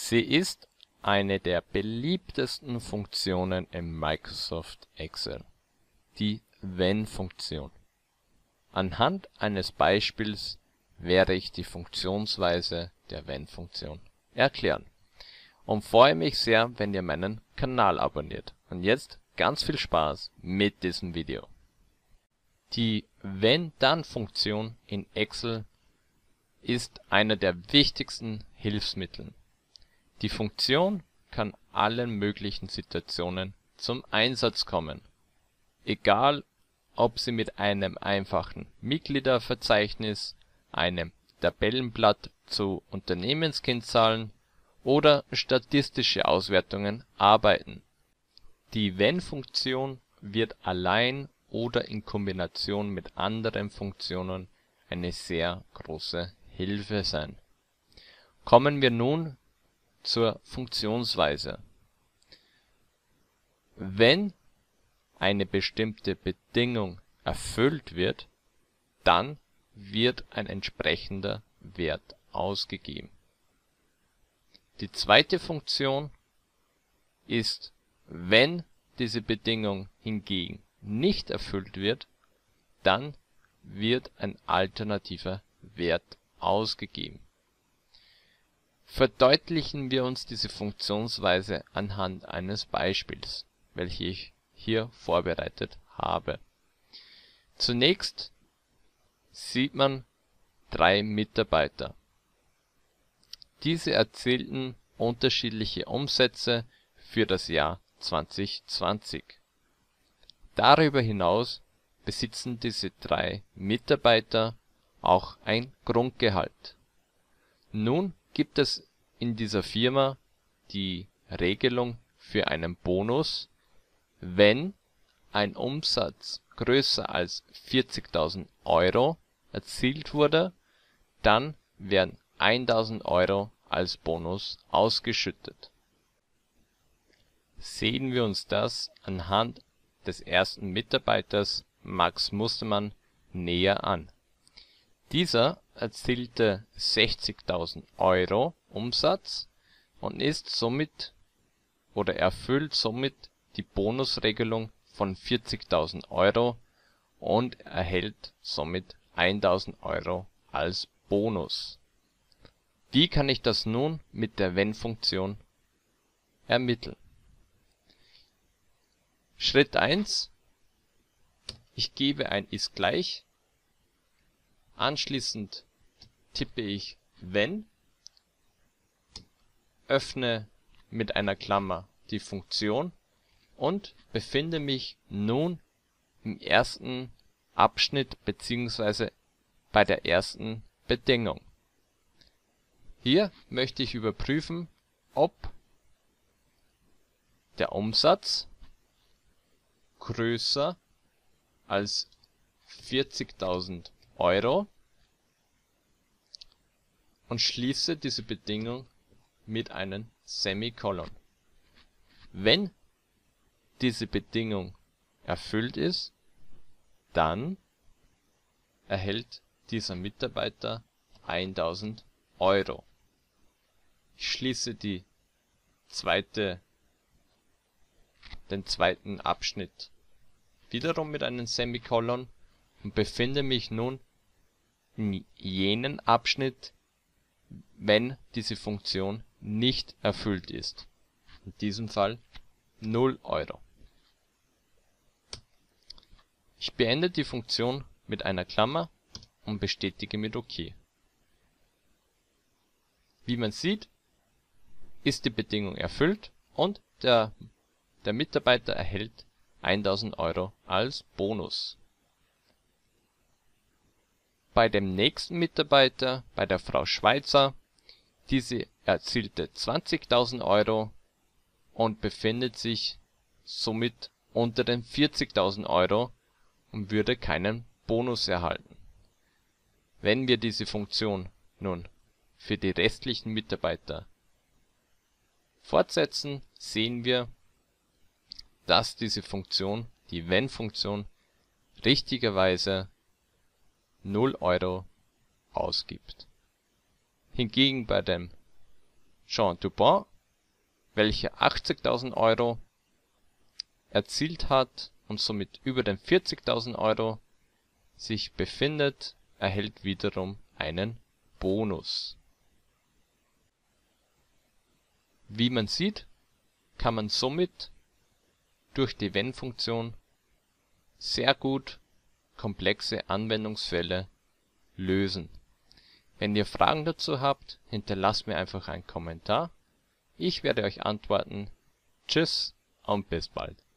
Sie ist eine der beliebtesten Funktionen im Microsoft Excel, die Wenn-Funktion. Anhand eines Beispiels werde ich die Funktionsweise der Wenn-Funktion erklären und freue mich sehr, wenn ihr meinen Kanal abonniert. Und jetzt ganz viel Spaß mit diesem Video. Die Wenn-Dann-Funktion in Excel ist einer der wichtigsten Hilfsmittel. Die Funktion kann allen möglichen Situationen zum Einsatz kommen, egal ob sie mit einem einfachen Mitgliederverzeichnis, einem Tabellenblatt zu Unternehmenskennzahlen oder statistische Auswertungen arbeiten. Die Wenn-Funktion wird allein oder in Kombination mit anderen Funktionen eine sehr große Hilfe sein. Kommen wir nun zur Funktionsweise. Wenn eine bestimmte Bedingung erfüllt wird, dann wird ein entsprechender Wert ausgegeben. Die zweite Funktion ist, wenn diese Bedingung hingegen nicht erfüllt wird, dann wird ein alternativer Wert ausgegeben. Verdeutlichen wir uns diese Funktionsweise anhand eines Beispiels, welches ich hier vorbereitet habe. Zunächst sieht man 3 Mitarbeiter. Diese erzielten unterschiedliche Umsätze für das Jahr 2020. Darüber hinaus besitzen diese 3 Mitarbeiter auch ein Grundgehalt. Nun gibt es in dieser Firma die Regelung für einen Bonus, wenn ein Umsatz größer als 40.000 Euro erzielt wurde, dann werden 1.000 Euro als Bonus ausgeschüttet. Sehen wir uns das anhand des ersten Mitarbeiters Max Mustermann näher an. Dieser erzielte 60.000 Euro Umsatz und ist somit oder erfüllt somit die Bonusregelung von 40.000 Euro und erhält somit 1.000 Euro als Bonus. Wie kann ich das nun mit der Wenn-Funktion ermitteln? Schritt 1: Ich gebe ein ist gleich, anschließend tippe ich wenn, öffne mit einer Klammer die Funktion und befinde mich nun im ersten Abschnitt bzw. bei der ersten Bedingung. Hier möchte ich überprüfen, ob der Umsatz größer als 40.000 Euro und schließe diese Bedingung mit einem Semikolon. Wenn diese Bedingung erfüllt ist, dann erhält dieser Mitarbeiter 1.000 Euro. Ich schließe den zweiten Abschnitt wiederum mit einem Semikolon und befinde mich nun in jenem Abschnitt, wenn diese Funktion nicht erfüllt ist. In diesem Fall 0 Euro. Ich beende die Funktion mit einer Klammer und bestätige mit OK. Wie man sieht, ist die Bedingung erfüllt und der Mitarbeiter erhält 1.000 Euro als Bonus. Bei dem nächsten Mitarbeiter, bei der Frau Schweizer, diese erzielte 20.000 Euro und befindet sich somit unter den 40.000 Euro und würde keinen Bonus erhalten. Wenn wir diese Funktion nun für die restlichen Mitarbeiter fortsetzen, sehen wir, dass diese Funktion, die Wenn-Funktion, richtigerweise 0 Euro ausgibt. Hingegen bei dem Jean Dupont, welcher 80.000 Euro erzielt hat und somit über den 40.000 Euro sich befindet, erhält wiederum einen Bonus. Wie man sieht, kann man somit durch die Wenn-Funktion sehr gut komplexe Anwendungsfälle lösen. Wenn ihr Fragen dazu habt, hinterlasst mir einfach einen Kommentar. Ich werde euch antworten. Tschüss und bis bald.